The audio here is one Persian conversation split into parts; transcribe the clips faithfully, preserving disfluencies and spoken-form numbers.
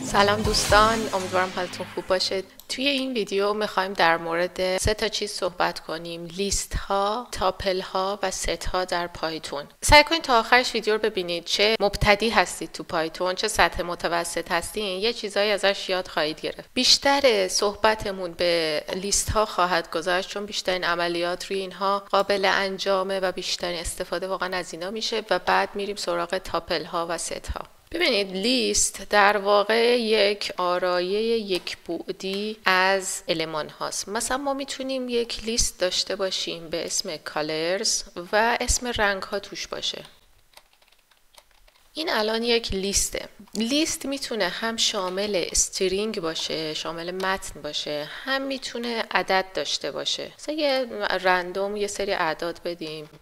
سلام دوستان، امیدوارم حالتون خوب باشه. توی این ویدیو میخوایم در مورد سه تا چیز صحبت کنیم: لیست ها، تاپل ها و ست ها در پایتون. سعی کنید تا آخرش ویدیو رو ببینید. چه مبتدی هستید تو پایتون، چه سطح متوسط هستین، یه چیزایی ازش یاد خواهید گرفت. بیشتر صحبتمون به لیست ها خواهد گذشت چون بیشترین عملیات روی اینها قابل انجامه و بیشترین استفاده واقعا از اینا میشه و بعد میریم سراغ تاپل ها و ست ها. ببینید، لیست در واقع یک آرایه یک بعدی از المان هاست. مثلا ما میتونیم یک لیست داشته باشیم به اسم کالرز و اسم رنگ ها توش باشه. این الان یک لیسته. لیست میتونه هم شامل استرینگ باشه، شامل متن باشه، هم میتونه عدد داشته باشه. مثلا یه رندوم یه سری اعداد بدیم: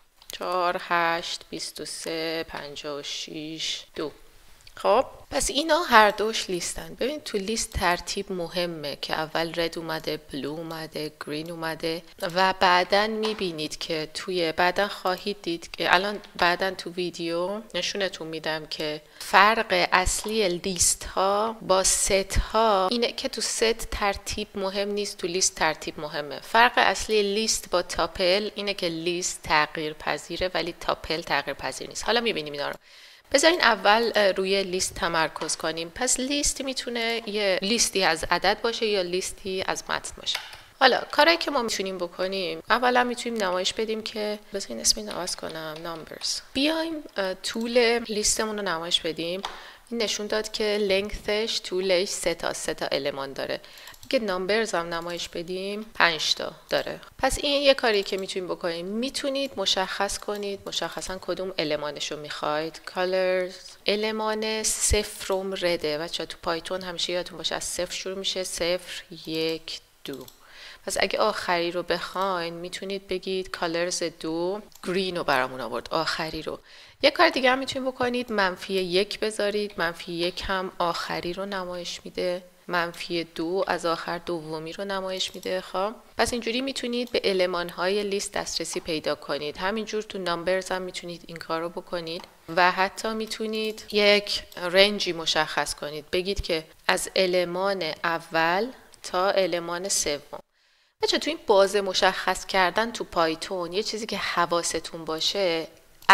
چهار، هشت، بیست و سه، پنجاه و شش، دو. خب پس اینا هر دوش لیستن. ببین تو لیست ترتیب مهمه که اول رد اومده، بلو اومده، گرین اومده و بعدن میبینید که توی بعدن خواهید دید که الان بعدن تو ویدیو نشونتون میدم که فرق اصلی لیست ها با ست ها اینه که تو ست ترتیب مهم نیست، تو لیست ترتیب مهمه. فرق اصلی لیست با تاپل اینه که لیست تغییر پذیره ولی تاپل تغییر پذیر نیست. حالا میبینیم اینا رو. بذارین اول روی لیست تمرکز کنیم. پس لیست میتونه یه لیستی از عدد باشه یا لیستی از متن باشه. حالا کاری که ما میتونیم بکنیم، اولا میتونیم نمایش بدیم که بذارین اسمی عوض کنم numbers. بیایم طول لیستمون رو نمایش بدیم. این نشون داد که لنگثش طولش سه تا سه تا المان داره. که نامبرز هم نمایش بدیم پنج تا داره. پس این یه کاری که میتونید بکنید، میتونید مشخص کنید مشخصا کدوم المانش رو میخواید. کالرز المان صفرم رده. بچه تو پایتون همیشه یادتون باشه از صفر شروع میشه: صفر، یک، دو. پس اگه آخری رو بخواین میتونید بگید کالرز دو، گرین رو برامون آورد آخری رو. یک کار دیگه هم میتونید بکنید، منفی یک بذارید. منفی یک هم آخری رو نمایش میده. منفی دو از آخر دومی رو نمایش میده. خب پس اینجوری میتونید به المان‌های لیست دسترسی پیدا کنید. همینجور تو نامبرز هم میتونید این کار رو بکنید و حتی میتونید یک رنجی مشخص کنید. بگید که از المان اول تا المان سوم. بچه تو این بازه مشخص کردن تو پایتون یه چیزی که حواستون باشه،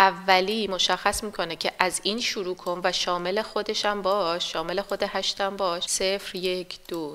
اولی مشخص میکنه که از این شروع کن و شامل خودشم باش، شامل خود هشتم باش: صفر، یک، دو،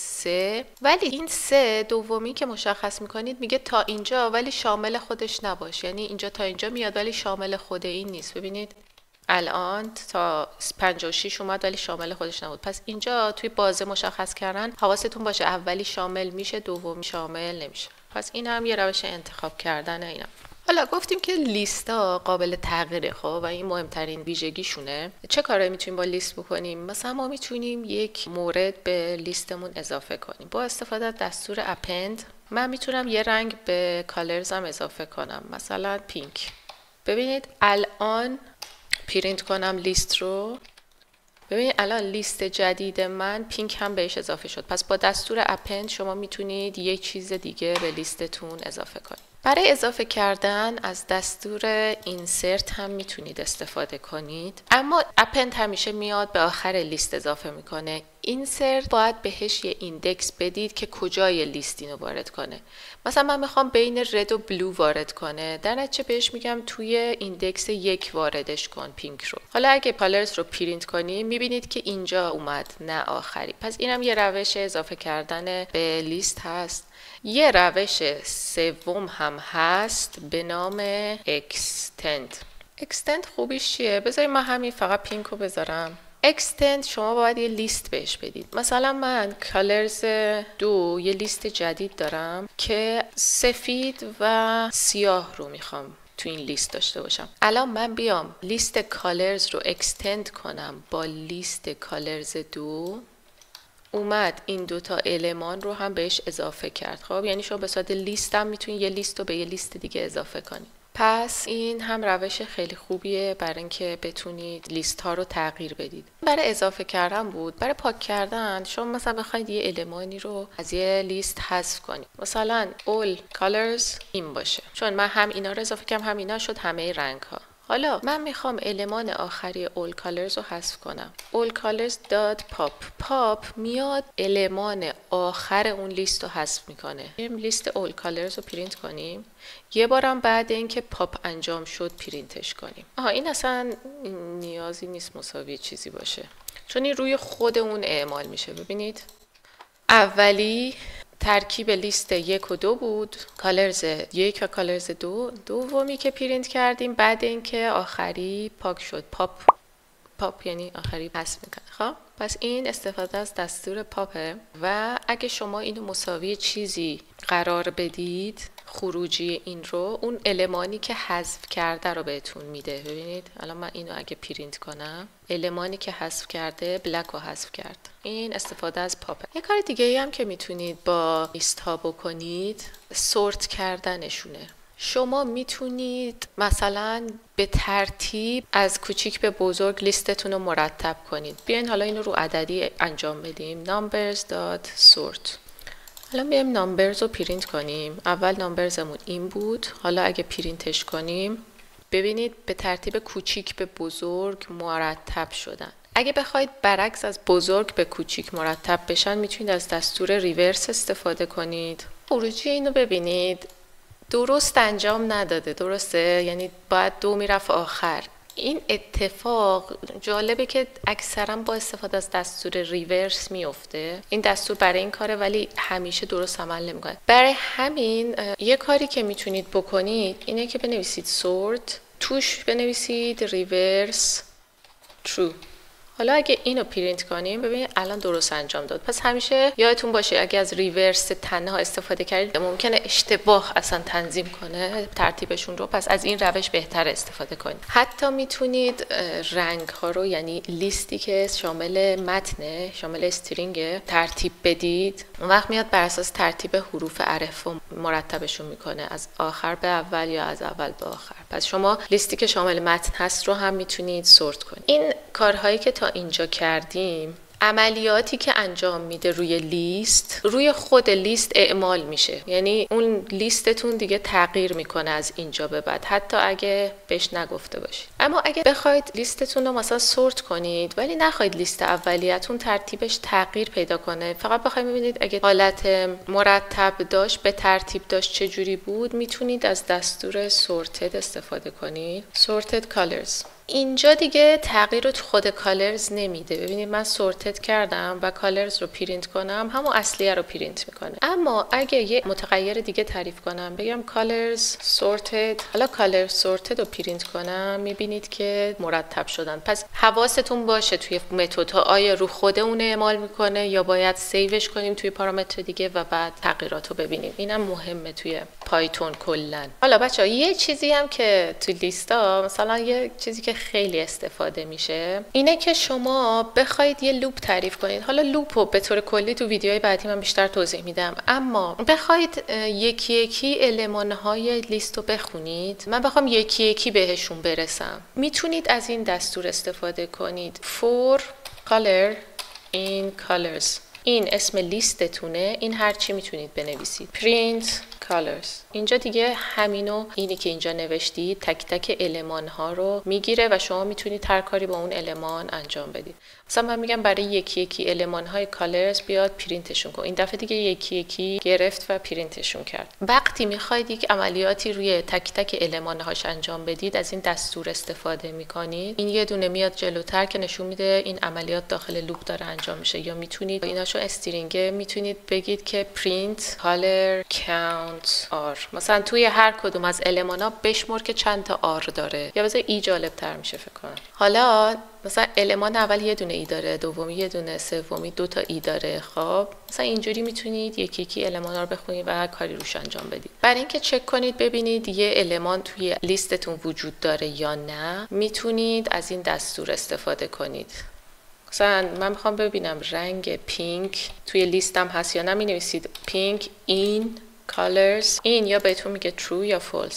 سه. ولی این سه دومی که مشخص میکنید میگه تا اینجا ولی شامل خودش نباش. یعنی اینجا تا اینجا میاد ولی شامل خود این نیست. ببینید الان تا پنجاه و شش اومد ولی شامل خودش نبود. پس اینجا توی بازه مشخص کردن حواستون باشه اولی شامل میشه، دومی شامل نمیشه. پس این هم یه روش انتخاب کردن اینا. حالا گفتیم که لیستا قابل تغییره. خب و این مهمترین ویژگیشونه. چه کارایی میتونیم با لیست بکنیم؟ مثلا ما میتونیم یک مورد به لیستمون اضافه کنیم با استفاده از دستور اپند. من میتونم یه رنگ به کالرزم اضافه کنم، مثلا پینک. ببینید الان پرینت کنم لیست رو. ببینید الان لیست جدید من پینک هم بهش اضافه شد. پس با دستور اپند شما میتونید یک چیز دیگه به لیستتون اضافه کنید. برای اضافه کردن از دستور اینسرت هم میتونید استفاده کنید، اما اپند همیشه میاد به آخر لیست اضافه میکنه. اینسرت باید بهش یه ایندکس بدید که کجای لیست اینو وارد کنه. مثلا من میخوام بین رد و بلو وارد کنه، در نتیجه بهش میگم توی ایندکس یک واردش کن پینک رو. حالا اگه کالرز رو پرینت کنیم میبینید که اینجا اومد نه آخری. پس اینم یه روش اضافه کردن به لیست هست. یه روش سوم هم هست به نام اکستند. اکستند خوبیش چیه؟ بذارید من همین فقط پینک رو بذارم. اکستند شما باید یه لیست بهش بدید. مثلا من کالرز دو یه لیست جدید دارم که سفید و سیاه رو میخوام تو این لیست داشته باشم. الان من بیام لیست کالرز رو اکستند کنم با لیست کالرز دو، اومد این دوتا المان رو هم بهش اضافه کرد. خب یعنی شما به صورت لیست هم میتونید یه لیست رو به یه لیست دیگه اضافه کنید. پس این هم روش خیلی خوبیه برای اینکه بتونید لیست ها رو تغییر بدید. برای اضافه کردن بود. برای پاک کردن شما مثلا بخواید یه المانی رو از یه لیست حذف کنید. مثلا all colors این باشه. چون من هم اینا رو اضافه کردم هم اینا، شد همه رنگ ها. حالا من میخوام المان آخری all colors رو حذف کنم. all colors dot pop. pop میاد المان آخر اون لیست رو حذف میکنه. بریم لیست all colors رو پرینت کنیم. یه بارم بعد اینکه پاپ انجام شد پرینتش کنیم. آها این اصلا نیازی نیست مساوی چیزی باشه، چون این روی خود اون اعمال میشه. ببینید اولی ترکیب لیست یک و دو بود، کالرز یک و کالرز دو. دومی که پرینت کردیم بعد اینکه آخری پاک شد، پاپ پاپ یعنی آخری پس میکنه. خب پس این استفاده از دستور پاپه و اگه شما اینو مساوی چیزی قرار بدید، خروجی این رو، اون المانی که حذف کرده رو بهتون میده. ببینید الان من اینو اگه پرینت کنم، المانی که حذف کرده بلک رو حذف کرد. این استفاده از پاپه. یه کار دیگه ای هم که میتونید با لیست ها بکنید سورت کردنشونه. شما میتونید مثلا به ترتیب از کوچیک به بزرگ لیستتون رو مرتب کنید. بیاین حالا اینو رو عددی انجام بدیم. numbers.sort. حالا بیایم نامبرز رو پرینت کنیم. اول نامبرزمون این بود. حالا اگه پرینتش کنیم ببینید به ترتیب کوچیک به بزرگ مرتب شدن. اگه بخواید برعکس از بزرگ به کوچیک مرتب بشن میتونید از دستور ریورس استفاده کنید. خروجی اینو ببینید درست انجام نداده. درسته؟ یعنی باید دو میرفت آخر. این اتفاق جالبه که اکثرا با استفاده از دستور ریورس میفته. این دستور برای این کاره ولی همیشه درست عمل نمیکنه. برای همین یه کاری که میتونید بکنید اینه که بنویسید سورت، توش بنویسید ریورس ترو. حالا اگه اینو پرینت کنیم ببینید الان درست انجام داد. پس همیشه یادتون باشه اگه از ریورس تنها استفاده کردید ممکنه اشتباه اصلا تنظیم کنه ترتیبشون رو. پس از این روش بهتر استفاده کنید. حتی میتونید رنگ ها رو، یعنی لیستی که شامل متن، شامل استرینگ، ترتیب بدید. اون وقت میاد بر اساس ترتیب حروف الف مرتبشون میکنه، از آخر به اول یا از اول به آخر. پس شما لیستی که شامل متن هست رو هم میتونید سورت کنید. این کارهایی که تا اینجا کردیم، عملیاتی که انجام میده روی لیست، روی خود لیست اعمال میشه. یعنی اون لیستتون دیگه تغییر میکنه از اینجا به بعد، حتی اگه بهش نگفته باشید. اما اگه بخواید لیستتون رو مثلا سورت کنید ولی نخواید لیست اولیتون ترتیبش تغییر پیدا کنه، فقط بخواید ببینید اگه حالت مرتب داشت، به ترتیب داشت، چه جوری بود، میتونید از دستور sorted استفاده کنید. sorted colors. اینجا دیگه تغییر رو تو خود کالرز نمیده. ببینید من سورتد کردم و کالرز رو پرینت کنم، همون اصلیه رو پرینت میکنه. اما اگه یه متغیر دیگه تعریف کنم، بگم کالرز سورتد، حالا کالر سورتد رو پرینت کنم، میبینید که مرتب شدن. پس حواستون باشه توی متدها آیا رو خود اون اعمال میکنه یا باید سیوش کنیم توی پارامتر دیگه و بعد تغییرات رو ببینیم. اینم مهمه توی پایتون کلا. حالا بچه‌ها یه چیزی هم که توی لیستا، مثلا یه چیزی که خیلی استفاده میشه اینه که شما بخواید یه لوپ تعریف کنید. حالا لوپ رو به طور کلی تو ویدیوهای بعدی من بیشتر توضیح میدم، اما بخواید یکی یکی المانهای لیست رو بخونید، من بخوام یکی یکی بهشون برسم، میتونید از این دستور استفاده کنید. for color in colors. این اسم لیستتونه، این هرچی میتونید بنویسید. print colors. اینجا دیگه همینو، اینی که اینجا نوشتید، تک تک المان ها رو میگیره و شما میتونید هر کاری با اون المان انجام بدید. مثلا من میگم برای یکی یکی المان های کالرز بیاد پرینتشون کن. این دفعه دیگه یکی یکی گرفت و پرینتشون کرد. وقتی میخواید یک عملیاتی روی تک تک المان هاش انجام بدید، از این دستور استفاده میکنید. این یه دونه میاد جلوتر که نشون میده این عملیات داخل لوپ داره انجام میشه. یا میتونید ایناشو استرینگ میتونید بگید که print color count r. مثلا توی هر کدوم از المانا بشمر که چند تا آر داره. یا بذار ای جالب تر میشه فکر کنم. حالا مثلا المان اول یه دونه ای داره، دومی یه دونه، سومی دو تا ای داره. خب مثلا اینجوری میتونید یکی یکی المانا رو بخونید و کاری روش انجام بدید. برای اینکه چک کنید ببینید یه المان توی لیستتون وجود داره یا نه، میتونید از این دستور استفاده کنید. مثلا من میخوام ببینم رنگ پینک توی لیستم هست یا نه، می نویسید پینک این colors. این یا بهتون میگه true یا false.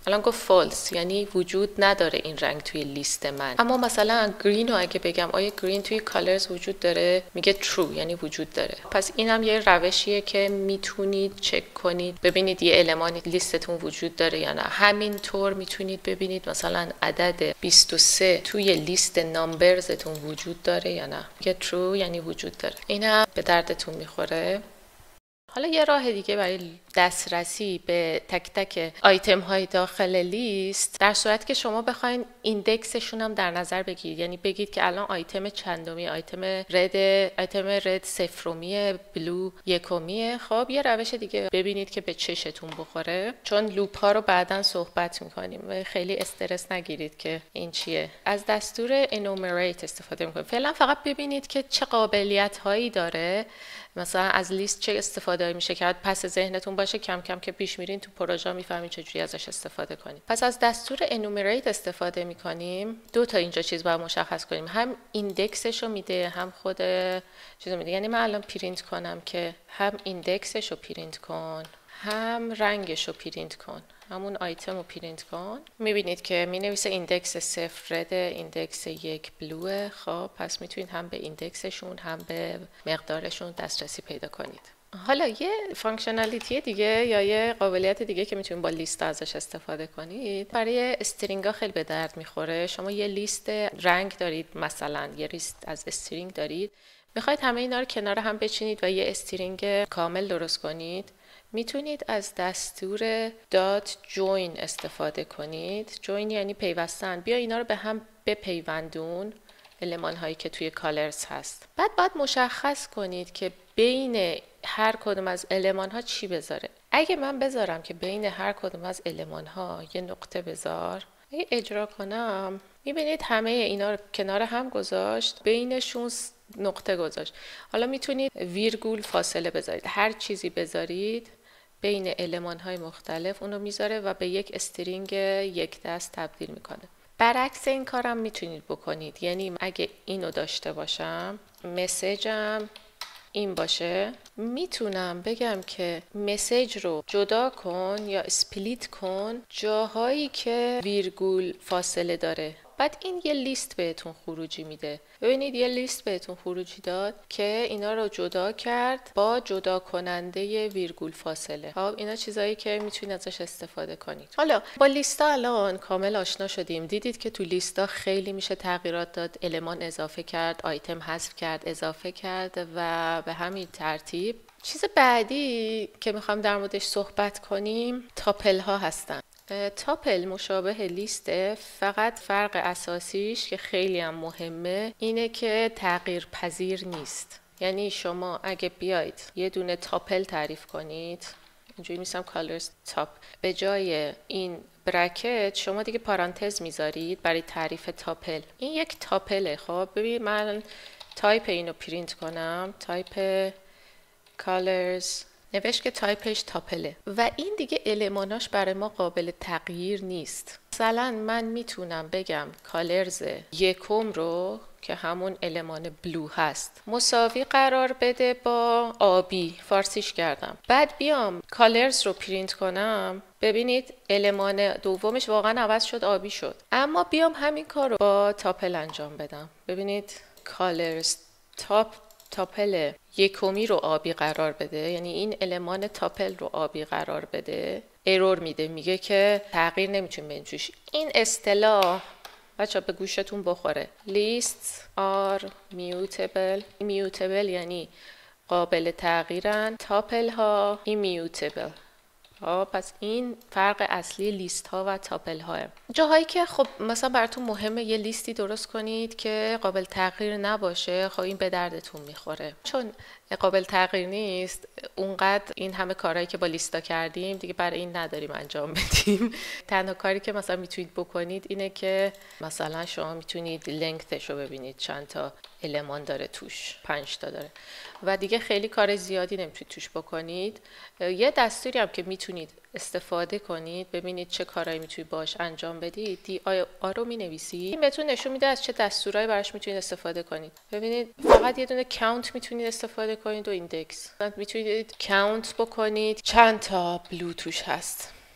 الان گفت فالس، یعنی وجود نداره این رنگ توی لیست من. اما مثلا گرین رو اگه بگم آیا گرین توی کالرز وجود داره، میگه ترو، یعنی وجود داره. پس اینم یه روشیه که میتونید چک کنید ببینید یه المانی لیستتون وجود داره یا نه. همینطور میتونید ببینید مثلا عدد بیست و سه توی لیست نامبرزتون وجود داره یا نه. میگه ترو یعنی وجود داره. اینم به دردتون میخوره. حالا یه راه دیگه برای دسترسی به تک تک آیتم های داخل لیست، در صورت که شما بخواین ایندکسشون هم در نظر بگیرید، یعنی بگید که الان آیتم چندمی، آیتم رد، آیتم رد صفرمیه، بلو یکمیه. خب یه روش دیگه ببینید که به چشتون بخوره، چون لوپ ها رو بعداً صحبت میکنیم و خیلی استرس نگیرید که این چیه. از دستور enumerate استفاده میکنید. فعلا فقط ببینید که چه قابلیت هایی داره، مثلا از لیست چه استفاده میشه که پس ذهنتون باشه، کم کم که پیش میرین تو پروژه میفهمین چجوری ازش استفاده کنیم. پس از دستور enumerate استفاده میکنیم. دو تا اینجا چیز باید مشخص کنیم، هم ایندکسش رو میده هم خود چیزو میده. یعنی من الان پرینت کنم که هم ایندکسش رو پرینت کن هم رنگش رو پرینت کن، همون آیتم رو پرینت کن. میبینید که می نویسه ایندکس صفر رد، ایندکس یک بلوه. خب پس میتونید هم به ایندکسشون هم به مقدارشون دسترسی پیدا کنید. حالا یه فانکشنالیتی دیگه یا یه قابلیت دیگه که میتونید با لیست ازش استفاده کنید، برای استرینگ ها خیلی به درد میخوره. شما یه لیست رنگ دارید، مثلا یه لیست از استرینگ دارید، میخواید همه اینا رو کنار هم بچینید و یه استرینگ کامل درست کنید. میتونید از دستور دات جوین استفاده کنید. جوین یعنی پیوستن. بیا اینا رو به هم بپیوندون، المان هایی که توی کالرز هست. بعد باید مشخص کنید که بین هر کدوم از المان ها چی بذاره. اگه من بذارم که بین هر کدوم از المان ها یه نقطه بذار، اگه اجرا کنم میبینید همه اینا رو کنار هم گذاشت، بینشون نقطه گذاشت. حالا میتونید ویرگول فاصله بذارید، هر چیزی بذارید بین المان های مختلف اونو میذاره و به یک استرینگ یک دست تبدیل میکنه. برعکس این کارم میتونید بکنید، یعنی اگه اینو داشته باشم، مسیجم این باشه، میتونم بگم که مسیج رو جدا کن یا اسپلیت کن جاهایی که ویرگول فاصله داره. بعد این یه لیست بهتون خروجی میده. ببینید یه لیست بهتون خروجی داد که اینا رو جدا کرد با جدا کننده ویرگول فاصله. خب اینا چیزایی که میتونید ازش استفاده کنید. حالا با لیستا الان کامل آشنا شدیم. دیدید که تو لیستا خیلی میشه تغییرات داد، المان اضافه کرد، آیتم حذف کرد، اضافه کرد و به همین ترتیب. چیز بعدی که میخوام در موردش صحبت کنیم تاپل ها هستن. تاپل مشابه لیسته، فقط فرق اساسیش که خیلی هم مهمه اینه که تغییر پذیر نیست. یعنی شما اگه بیاید یه دونه تاپل تعریف کنید، اینجوری میسم کالرز تاپ، به جای این برکت شما دیگه پارانتز میذارید برای تعریف تاپل. این یک تاپله. خب ببین من تایپ اینو پرینت کنم، تایپ کالرز، نوشت که تایپش تاپله و این دیگه الماناش برای ما قابل تغییر نیست. مثلا من میتونم بگم کالرز یکم رو که همون المان بلو هست مساوی قرار بده با آبی، فارسیش کردم. بعد بیام کالرز رو پرینت کنم، ببینید المان دومش واقعا عوض شد، آبی شد. اما بیام همین کار رو با تاپل انجام بدم، ببینید کالرز تاپ تاپل یکمی رو آبی قرار بده، یعنی این المان تاپل رو آبی قرار بده، ایرور میده، میگه که تغییر نمیتونیم بنجوش. این اصطلاح بچه به گوشتون بخوره. lists are mutable. mutable یعنی قابل تغییرن، تاپل ها immutable. ها پس این فرق اصلی لیست ها و تاپل ها. جاهایی که خب مثلا براتون مهمه یه لیستی درست کنید که قابل تغییر نباشه، خب این به دردتون میخوره. چون قابل تغییر نیست، اونقدر این همه کارهایی که با لیستا کردیم دیگه برای این نداریم انجام بدیم. تنها کاری که مثلا میتونید بکنید اینه که مثلا شما میتونید لنگثش رو ببینید چند تا المان داره توش، پنج تا داره و دیگه خیلی کار زیادی نمیتونید توش بکنید. یه دستوری هم که میتونید استفاده کنید، ببینید چه کارهایی میتونید باش انجام بدید، دی آی آر رو مینویسید. این بهتون نشون میده از چه دستورایی براش میتونید استفاده کنید. ببینید فقط یه دونه کاونت میتونید استفاده کنید و ایندکس. میتونید کاونت بکنید چند تا بلو توش هست.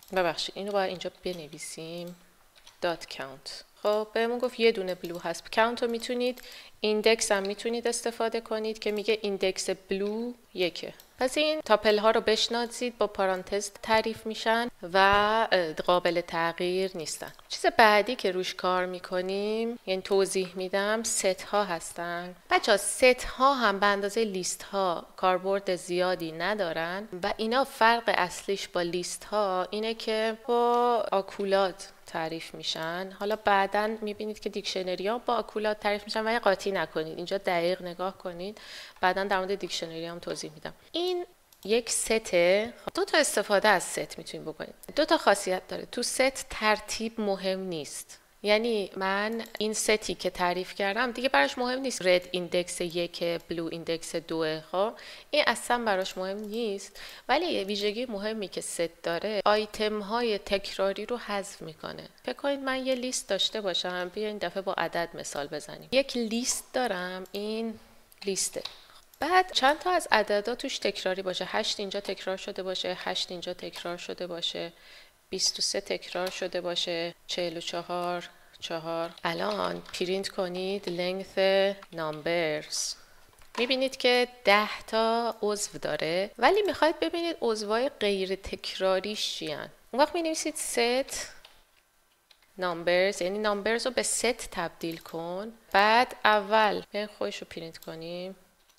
ببخشید اینو باید اینجا بنویسیم دات کاونت. خب بهمون گفت یه دونه بلو هست. کاونت رو میتونید ایندکس هم میتونید استفاده کنید که میگه ایندکس بلو یکه. پس این تاپل ها رو بشناسید، با پارانتز تعریف میشن و قابل تغییر نیستن. چیز بعدی که روش کار میکنیم، یعنی توضیح میدم، ست ها هستن. بچه ها ست ها هم به اندازه لیست ها کاربرد زیادی ندارن و اینا فرق اصلیش با لیست ها اینه که با آکولات تعریف میشن. حالا بعداً میبینید که دیکشنری ها با آکولات تعریف میشن و قاطی نکنید، اینجا دقیق نگاه کنید، بعداً در مورد دیکشنری هم توضیح میدم. این یک سته. دو تا استفاده از ست میتونید بکنید. دو تا خاصیت داره. تو ست ترتیب مهم نیست. یعنی من این ستی که تعریف کردم دیگه براش مهم نیست رد ایندکس یک، بلو ایندکس دو، ها این اصلا براش مهم نیست. ولی یه ویژگی مهمی که ست داره، آیتم های تکراری رو حذف میکنه. فکر کنید من یه لیست داشته باشم، بیا این دفعه با عدد مثال بزنیم. یک لیست دارم، این لیسته. بعد چند تا از عددا توش تکراری باشه. هشت اینجا تکرار شده باشه، هشت اینجا تکرار شده باشه، بیست و سه تکرار شده باشه، چهل و چهار، چهار. الان پرینت کنید length numbers. میبینید که ده تا عضو داره، ولی میخواید ببینید عضوهای غیر تکراریش چیان. اون وقت مینویسید set numbers، یعنی numbers رو به set تبدیل کن. بعد اول بیاین خودش رو پرینت کنیم.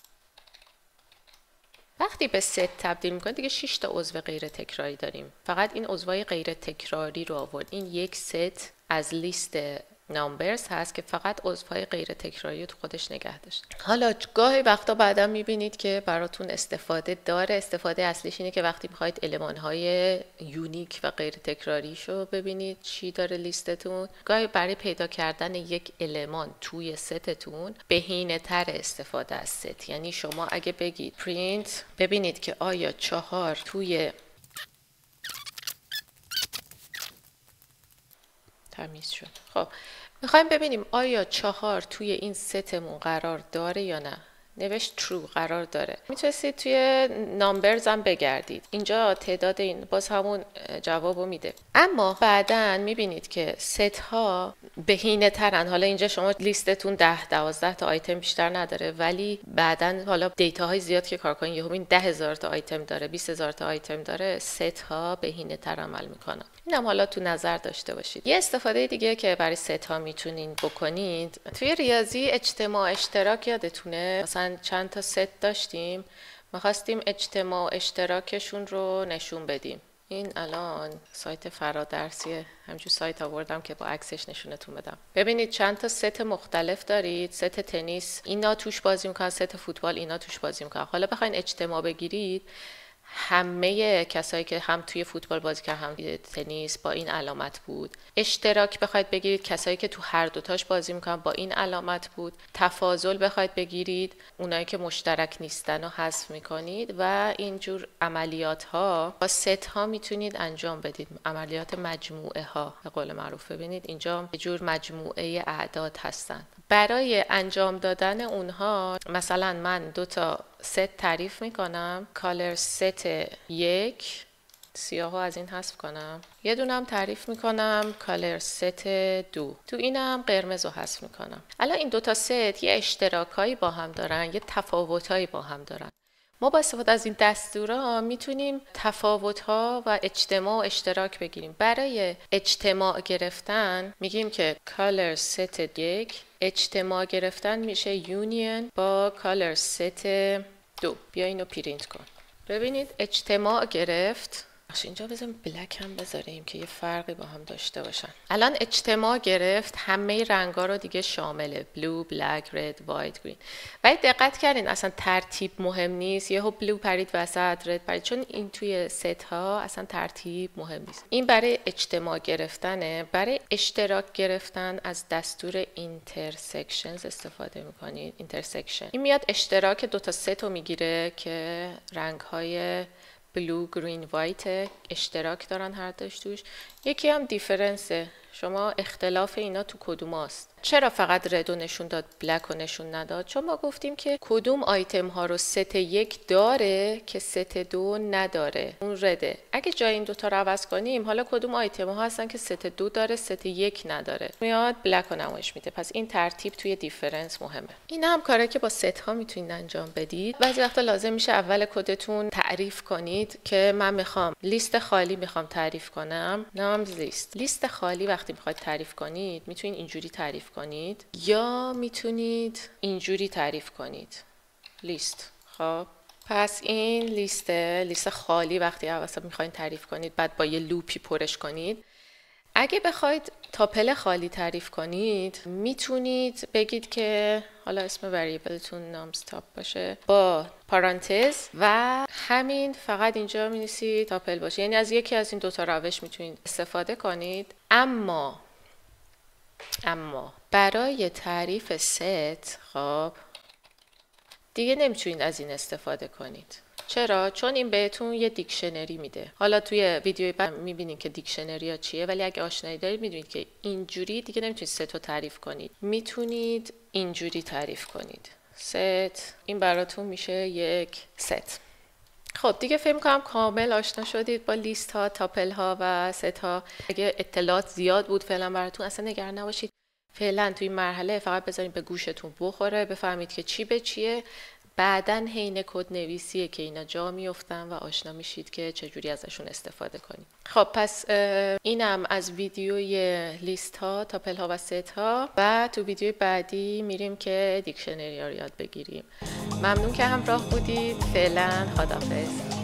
وقتی به ست تبدیل میکنید دیگه شش تا عضو غیر تکراری داریم. فقط این عضوهای غیر تکراری رو آورد. این یک ست از لیست نامبرز هست که فقط عضوهای غیر تکراری رو تو خودش نگه داشت. حالا گاهی وقتا بعدا میبینید که براتون استفاده داره. استفاده اصلیش اینه که وقتی میخواید المانهای یونیک و غیر تکراریشو ببینید چی داره لیستتون، گاهی برای پیدا کردن یک المان توی ستتون بهینه تر استفاده از ست. یعنی شما اگه بگید پرینت، ببینید که آیا چهار توی تمیز شد. خب میخوایم ببینیم آیا چهار توی این ستمون قرار داره یا نه. نوشت true قرار داره. میتونستید توی نامبرز هم بگردید. اینجا تعداد این باز همون جوابو میده. اما بعداً میبینید که ست ها بهینه ترن. حالا اینجا شما لیستتون ده دوازده تا آیتم بیشتر نداره، ولی بعداً حالا دیتا های زیاد که کار کنین، یهو این ده هزار تا آیتم داره، بیست هزار تا آیتم داره، ست ها بهینه تر عمل میکنن. اینم حالا تو نظر داشته باشید. یه استفاده دیگه که برای ست ها میتونین بکنید، توی ریاضی اجتماع اشتراک یادتونه؟ مثلا چند تا ست داشتیم، می‌خواستیم اجتماع اشتراکشون رو نشون بدیم. این الان سایت فرادرسیه، همچون سایت آوردم که با عکسش نشونتون بدم. ببینید چند تا ست مختلف دارید. ست تنیس اینا توش بازی میکنن، ست فوتبال اینا توش بازی میکنن. حالا بخواین اجتماع بگیرید، همه کسایی که هم توی فوتبال بازی کردن هم تنیس با این علامت بود. اشتراک بخواید بگیرید، کسایی که تو هر دوتاش بازی میکنن با این علامت بود. تفاضل بخواید بگیرید، اونایی که مشترک نیستن رو حذف میکنید و اینجور عملیات ها با ست ها میتونید انجام بدید. عملیات مجموعه ها به قول معروف. ببینید اینجا یه جور مجموعه اعداد هستن. برای انجام دادن اونها مثلا من دو تا ست تعریف میکنم. کالر ست یک، سیاهو از این حذف کنم. یه دونم تعریف میکنم کالر ست دو، تو اینم قرمز رو حذف میکنم. الان این دوتا ست یه اشتراکایی با هم دارن، یه تفاوتایی با هم دارن. ما با استفاده از این دستورا میتونیم تفاوت‌ها و اجتماع و اشتراک بگیریم. برای اجتماع گرفتن میگیم که کالر ست یک، اجتماع گرفتن میشه یونین با کالر ست دو. بیا اینو پرینت کن. ببینید اجتماع گرفت. اینجا بذاریم بلک هم بذاریم که یه فرقی با هم داشته باشن. الان اجتماع گرفت، همه رنگا رو دیگه شامله، بلو، بلک، رد، وایت، گرین. ولی دقت کردین اصلا ترتیب مهم نیست. یهو بلو پرید وسط، رد پرید، چون این توی ست ها اصلا ترتیب مهم نیست. این برای اجتماع گرفتنه. برای اشتراک گرفتن از دستور اینترسکشنز استفاده میکنید. اینترسکشن این میاد اشتراک دو تا ست رو میگیره که رنگ های بلو، گرین، وایت اشتراک دارن هر دوش توش. یکی هم دیفرنسه، شما اختلاف اینا تو کدوماست. چرا فقط ردو نشون داد بلک رو نشون نداد؟ چون ما گفتیم که کدوم آیتم ها رو ست یک داره که ست دو نداره، اون رده. اگه جای این دوتا رو عوض کنیم، حالا کدوم آیتم ها هستن که ست دو داره ست یک نداره، میاد بلک رو نمایش میده. پس این ترتیب توی دیفرنس مهمه. این هم کاره که با ست ها میتونید انجام بدید. بعضی وقتا لازم میشه اول کدتون تعریف کنید که من میخوام لیست خالی میخوام تعریف کنم، نامز لیست. لیست خالی وقتی میخواید تعریف کنید میتونید اینجوری تعریف کنید یا میتونید اینجوری تعریف کنید، لیست. خب پس این لیست لیست خالی وقتی واسه میخواید تعریف کنید بعد با یه لوپی پرش کنید. اگه بخواید تاپل خالی تعریف کنید میتونید بگید که حالا اسم وریبلتون نامز تاپ باشه با پارانتز و همین فقط اینجا می‌نویسید تاپل باشه، یعنی از یکی از این دوتا روش میتونید استفاده کنید. اما اما برای تعریف ست خب دیگه نمیتونید از این استفاده کنید. چرا؟ چون این بهتون یه دیکشنری میده. حالا توی ویدیوی بعد میبینید که دیکشنری ها چیه، ولی اگه آشنایی دارید میدونید که اینجوری دیگه نمیتونید ست رو تعریف کنید، میتونید اینجوری تعریف کنید. ست این براتون میشه یک ست. خب دیگه فکر می‌کنم کامل آشنا شدید با لیست ها، تاپل ها و ست ها. اگه اطلاعات زیاد بود فعلا براتون اصلا نگران نباشید. فعلا توی این مرحله فقط بذارید به گوشتون بخوره، بفهمید که چی به چیه. بعدن حین کد نویسیه که اینا جا میافتن و آشنا میشید که چجوری ازشون استفاده کنید. خب پس اینم از ویدیوی لیست ها، تاپل ها و ست ها و تو ویدیوی بعدی میریم که دیکشنری ها رو یاد بگیریم. ممنون که همراه بودید. فعلا خداحافظ.